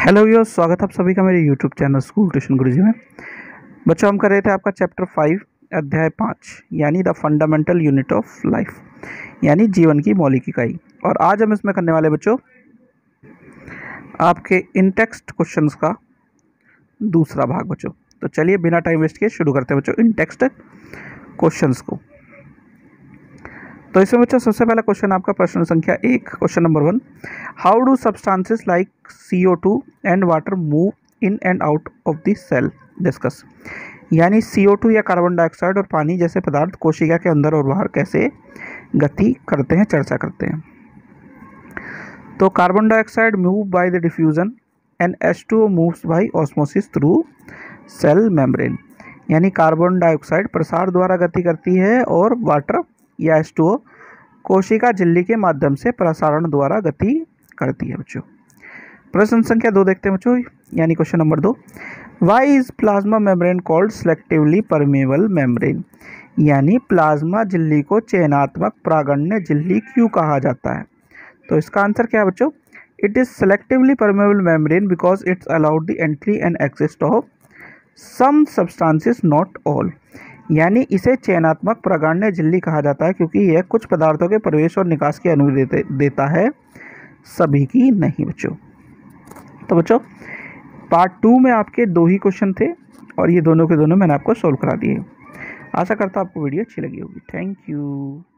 Hello viewers, स्वागत है आप सभी का मेरे YouTube channel school tuition Guruji में। बच्चों, हम कर रहे थे आपका चैप्टर 5 अध्याय 5 यानी the fundamental unit of life यानी जीवन की मौलिक इकाई। और आज हम इसमें करने वाले बच्चों आपके इन टेक्स्ट क्वेश्चंस का दूसरा भाग। बच्चों तो चलिए बिना टाइम वेस्ट किए शुरू करते हैं बच्चों इन टेक्स्ट क्वेश्चंस को। तो इसमें बच्चों सबसे पहला क्वेश्चन आपका प्रश्न संख्या 1, question number 1, how do substances like CO2 and water move in and out of the cell, discuss. यानी CO2 या कार्बन डाइऑक्साइड और पानी जैसे पदार्थ कोशिका के अंदर और बाहर कैसे गति करते हैं, चर्चा करते हैं। तो carbon dioxide move by the diffusion and H2O moves by osmosis through cell membrane. यानी कार्बन डाइऑक्साइड प्रसार द्वारा गति करती है और वाटर या H2O कोशिका झिल्ली के माध्यम से प्रसारण द्वारा गति करती है। बच्चों प्रश्न संख्या 2 देखते हैं बच्चों, यानी question number 2, why is plasma membrane called selectively permeable membrane. यानी प्लाज्मा झिल्ली को चयनात्मक प्रागण्य झिल्ली क्यों कहा जाता है। तो इसका आंसर क्या है बच्चों, it is selectively permeable membrane because it's allowed the entry and exist of some substances not all. यानी इसे चयनात्मक प्रागण्य झिल्ली कहा जाता है क्योंकि यह कुछ पदार्थों के प्रवेश और निकास की अनुमति देता है, सभी की नहीं। बच्चों तो बच्चों पार्ट 2 में आपके 2 ही क्वेश्चन थे और ये दोनों के दोनों मैंने आपको सोल्व करा दिए। आशा करता हूँ आपको वीडियो अच्छी लगी होगी। Thank you.